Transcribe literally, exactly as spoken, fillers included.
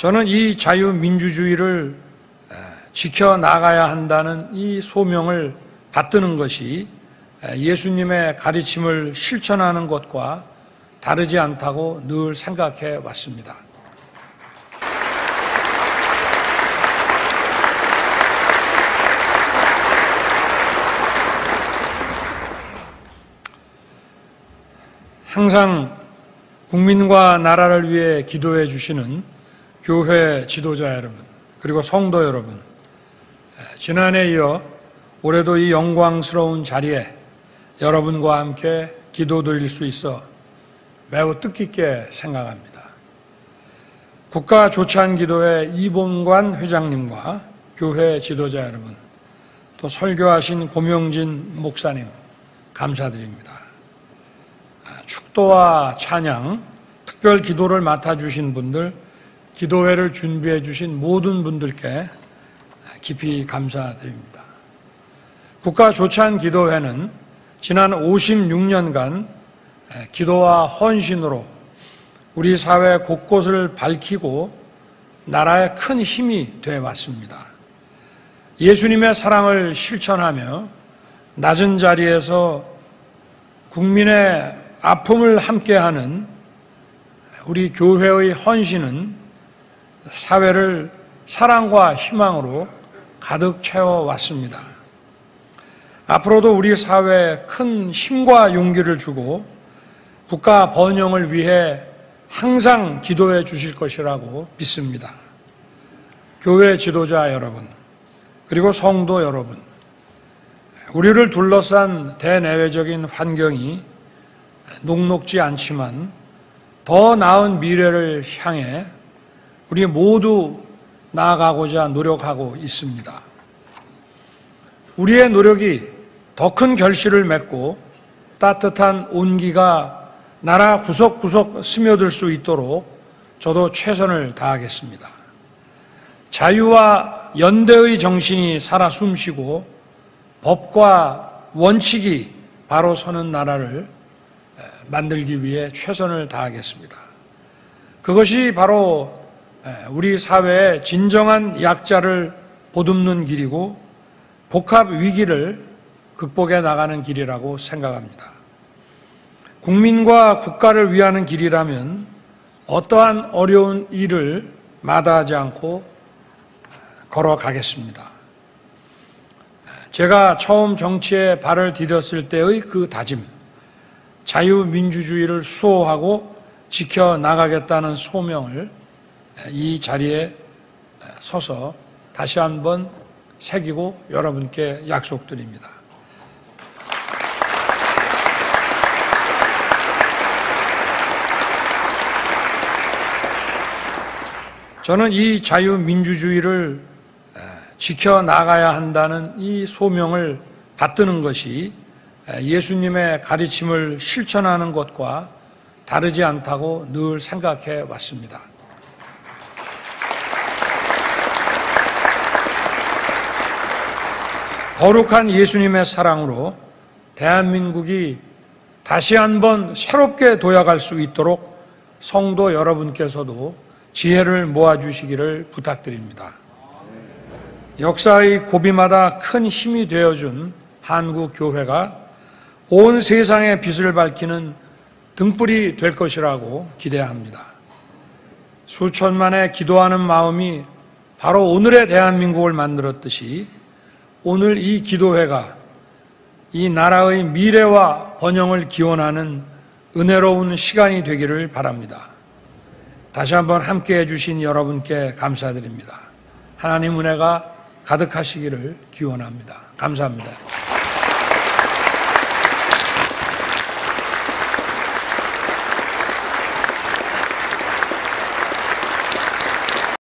저는 이 자유민주주의를 지켜나가야 한다는 이 소명을 받드는 것이 예수님의 가르침을 실천하는 것과 다르지 않다고 늘 생각해 왔습니다. 항상 국민과 나라를 위해 기도해 주시는 교회 지도자 여러분, 그리고 성도 여러분, 지난해에 이어 올해도 이 영광스러운 자리에 여러분과 함께 기도드릴 수 있어 매우 뜻깊게 생각합니다. 국가 조찬 기도회 이봉관 회장님과 교회 지도자 여러분, 또 설교하신 고명진 목사님 감사드립니다. 축도와 찬양, 특별 기도를 맡아주신 분들, 기도회를 준비해 주신 모든 분들께 깊이 감사드립니다. 국가 조찬 기도회는 지난 오십육 년간 기도와 헌신으로 우리 사회 곳곳을 밝히고 나라의 큰 힘이 되어 왔습니다. 예수님의 사랑을 실천하며 낮은 자리에서 국민의 아픔을 함께하는 우리 교회의 헌신은 사회를 사랑과 희망으로 가득 채워왔습니다. 앞으로도 우리 사회에 큰 힘과 용기를 주고 국가 번영을 위해 항상 기도해 주실 것이라고 믿습니다. 교회 지도자 여러분, 그리고 성도 여러분, 우리를 둘러싼 대내외적인 환경이 녹록지 않지만 더 나은 미래를 향해 우리 모두 나아가고자 노력하고 있습니다. 우리의 노력이 더 큰 결실을 맺고 따뜻한 온기가 나라 구석구석 스며들 수 있도록 저도 최선을 다하겠습니다. 자유와 연대의 정신이 살아 숨쉬고 법과 원칙이 바로 서는 나라를 만들기 위해 최선을 다하겠습니다. 그것이 바로 우리 사회의 진정한 약자를 보듬는 길이고 복합 위기를 극복해 나가는 길이라고 생각합니다. 국민과 국가를 위하는 길이라면 어떠한 어려운 일을 마다하지 않고 걸어가겠습니다. 제가 처음 정치에 발을 디뎠을 때의 그 다짐, 자유민주주의를 수호하고 지켜나가겠다는 소명을 이 자리에 서서 다시 한번 새기고 여러분께 약속드립니다. 저는 이 자유민주주의를 지켜나가야 한다는 이 소명을 받드는 것이 예수님의 가르침을 실천하는 것과 다르지 않다고 늘 생각해 왔습니다. 거룩한 예수님의 사랑으로 대한민국이 다시 한번 새롭게 도약할 수 있도록 성도 여러분께서도 지혜를 모아주시기를 부탁드립니다. 역사의 고비마다 큰 힘이 되어준 한국 교회가 온 세상의 빛을 밝히는 등불이 될 것이라고 기대합니다. 수천만의 기도하는 마음이 바로 오늘의 대한민국을 만들었듯이 오늘 이 기도회가 이 나라의 미래와 번영을 기원하는 은혜로운 시간이 되기를 바랍니다. 다시 한번 함께해 주신 여러분께 감사드립니다. 하나님 은혜가 가득하시기를 기원합니다. 감사합니다.